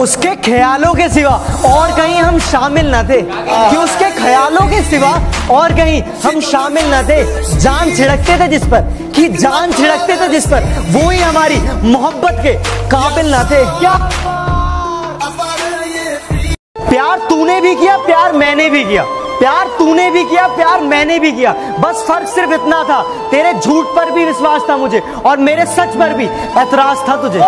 उसके ख्यालों के सिवा और कहीं हम शामिल न थे, कि उसके ख्यालों के सिवा और कहीं हम शामिल न थे। जान छिड़कते थे जिस पर, कि जान छिड़कते थे जिस पर, वो ही हमारी मोहब्बत के काबिल न थे। क्या प्यार तूने भी किया, प्यार मैंने भी किया, प्यार तूने भी किया, प्यार मैंने भी किया। बस फर्क सिर्फ इतना था, तेरे झूठ पर भी विश्वास था मुझे और मेरे सच पर भी एतराज था तुझे।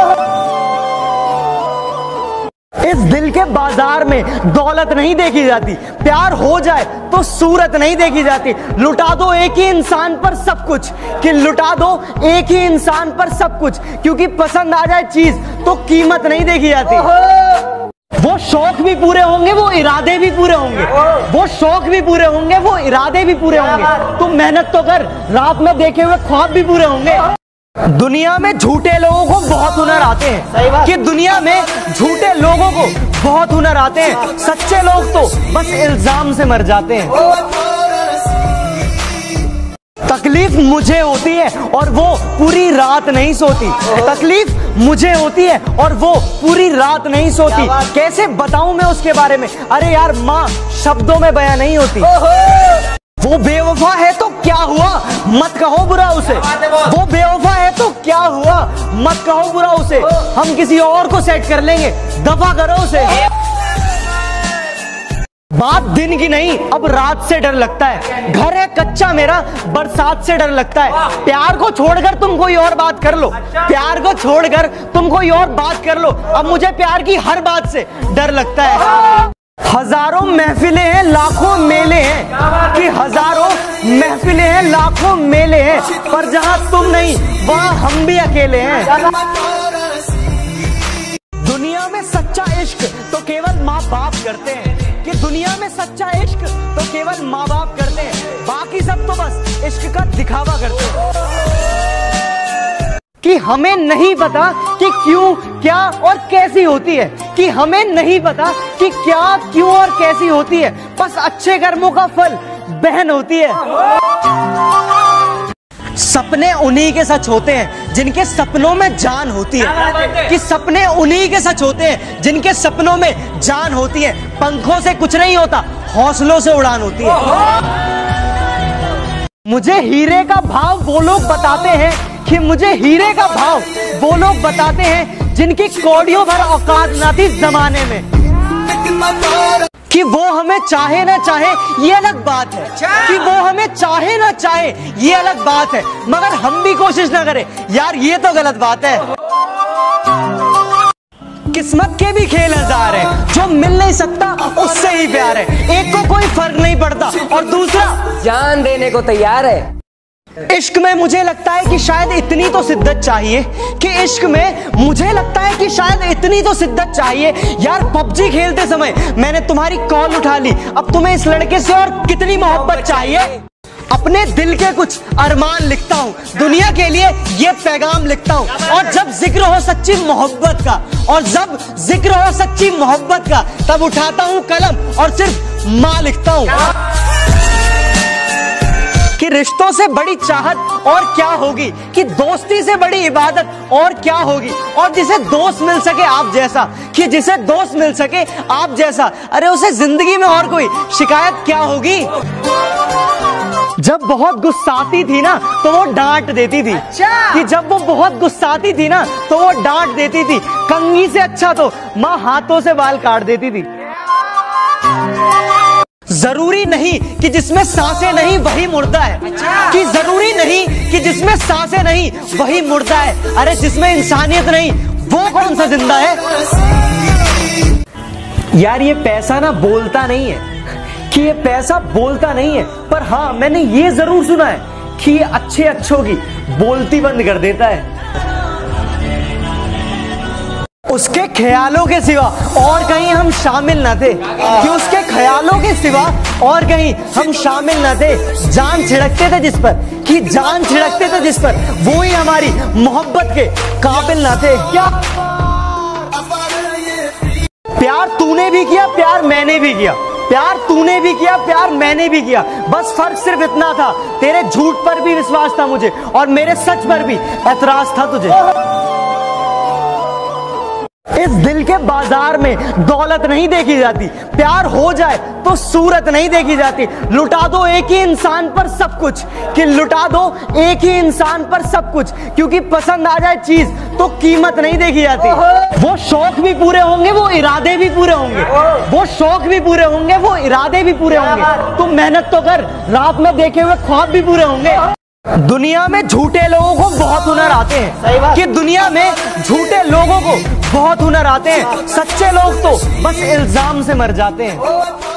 इस दिल के बाजार में दौलत नहीं देखी जाती, प्यार हो जाए तो सूरत नहीं देखी जाती। लुटा दो एक ही इंसान पर सब कुछ, कि लुटा दो एक ही इंसान पर सब कुछ, क्योंकि पसंद आ जाए चीज तो कीमत नहीं देखी जाती। वो शौक भी पूरे होंगे, वो इरादे भी पूरे होंगे, वो शौक भी पूरे होंगे, वो इरादे भी पूरे होंगे। तुम मेहनत तो कर, रात में देखे हुए ख्वाब भी पूरे होंगे। दुनिया में झूठे लोगों को बहुत हुनर आते हैं, कि दुनिया में झूठे लोगों को बहुत हुनर आते हैं। सच्चे लोग तो बस इल्जाम से मर जाते हैं। तकलीफ मुझे होती है और वो पूरी रात नहीं सोती, तकलीफ मुझे होती है और वो पूरी रात नहीं सोती। कैसे बताऊं मैं उसके बारे में, अरे यार माँ शब्दों में बयां नहीं होती। वो बेवफा है तो क्या हुआ, मत कहो बुरा उसे। वो बेवफा है तो क्या हुआ, मत कहो बुरा उसे। हम किसी और को सेट कर लेंगे, दफा करो उसे। बात दिन की नहीं, अब रात से डर लगता है। घर है कच्चा मेरा, बरसात से डर लगता है। प्यार को छोड़कर तुम कोई और बात कर लो, प्यार को छोड़कर तुम कोई और बात कर लो। अब मुझे प्यार की हर बात से डर लगता है। हजारों महफिलें हैं, लाखों मेले हैं, कि हजारों महफिलें हैं, लाखों मेले हैं, पर जहां तुम नहीं वहां हम भी अकेले हैं। दुनिया में सच्चा इश्क तो केवल माँ बाप करते हैं, कि दुनिया में सच्चा इश्क तो केवल माँ बाप करते हैं। बाकी सब तो बस इश्क का दिखावा करते हैं। कि हमें नहीं पता कि क्यों, क्या और कैसी होती है, कि हमें नहीं पता कि क्या, क्यों और कैसी होती है। बस अच्छे कर्मों का फल बहन होती है। सपने उन्हीं के सच होते हैं जिनके सपनों में जान होती है, कि सपने उन्हीं के सच होते हैं जिनके सपनों में जान होती है। पंखों से कुछ नहीं होता, हौसलों से उड़ान होती है। मुझे हीरे का भाव वो लोग बताते हैं, कि मुझे हीरे का भाव वो लोग बताते हैं जिनकी कौड़ियों भर औकात ना थी जमाने में। कि वो हमें चाहे ना चाहे ये अलग बात है, कि वो हमें चाहे ना चाहे ये अलग बात है, मगर हम भी कोशिश ना करें यार ये तो गलत बात है। किस्मत के भी खेल हजार है, जो मिल नहीं सकता उससे ही प्यार है। एक को कोई फर्क नहीं पड़ता और दूसरा जान देने को तैयार है। इश्क में मुझे लगता है कि शायद इतनी तो शिद्दत चाहिए, कि इश्क में मुझे लगता है कि शायद इतनी तो शिद्दत चाहिए। यार पबजी खेलते समय मैंने तुम्हारी कॉल उठा ली, अब तुम्हें इस लड़के से और कितनी मोहब्बत चाहिए। अपने दिल के कुछ अरमान लिखता हूँ, दुनिया के लिए ये पैगाम लिखता हूँ। और जब जिक्र हो सच्ची मोहब्बत का, और जब जिक्र हो सच्ची मोहब्बत का, तब उठाता हूँ कलम और सिर्फ माँ लिखता हूँ। कि रिश्तों से बड़ी चाहत और क्या होगी, कि दोस्ती से बड़ी इबादत और क्या होगी। और जिसे दोस्त मिल सके आप जैसा, कि जिसे दोस्त मिल सके आप जैसा, अरे उसे जिंदगी में और कोई शिकायत क्या होगी। जब बहुत गुस्साती थी ना तो वो डांट देती थी, कि जब वो बहुत गुस्साती थी ना तो वो डांट देती थी। कंघी से अच्छा तो माँ हाथों से बाल काट देती थी। जरूरी नहीं कि जिसमें सांसें नहीं वही मुर्दा है, कि जरूरी नहीं कि जिसमें सांसें नहीं वही मुर्दा है। अरे जिसमें इंसानियत नहीं वो कौन सा जिंदा है। यार ये पैसा ना बोलता नहीं है, कि ये पैसा बोलता नहीं है, पर हाँ मैंने ये जरूर सुना है कि ये अच्छे अच्छों की बोलती बंद कर देता है। उसके ख्यालों के सिवा और कहीं हम शामिल न थे, कि उसके ख्यालों के सिवा और कहीं हम शामिल न थे। जान छिड़कते थे जिस पर, कि जान छिड़कते थे जिस पर, वो ही हमारी मोहब्बत के काबिल न थे। क्या प्यार तूने भी किया, प्यार मैंने भी किया, प्यार तूने भी किया, प्यार मैंने भी किया। बस फर्क सिर्फ इतना था, तेरे झूठ पर भी विश्वास था मुझे और मेरे सच पर भी एतराज था तुझे। इस दिल के बाजार में दौलत नहीं देखी जाती, प्यार हो जाए तो सूरत नहीं देखी जाती। लुटा दो एक ही इंसान पर सब कुछ, कि लुटा दो एक ही इंसान पर सब कुछ, क्योंकि पसंद आ जाए चीज तो कीमत नहीं देखी जाती। वो शौक भी पूरे होंगे, वो इरादे भी पूरे होंगे, वो शौक भी पूरे होंगे, वो इरादे भी पूरे होंगे। तुम मेहनत तो कर, रात में देखे हुए ख्वाब भी पूरे होंगे। दुनिया में झूठे लोगों को बहुत हुनर आते हैं, कि दुनिया में झूठे लोगों को बहुत हुनर आते हैं, सच्चे लोग तो बस इल्जाम से मर जाते हैं।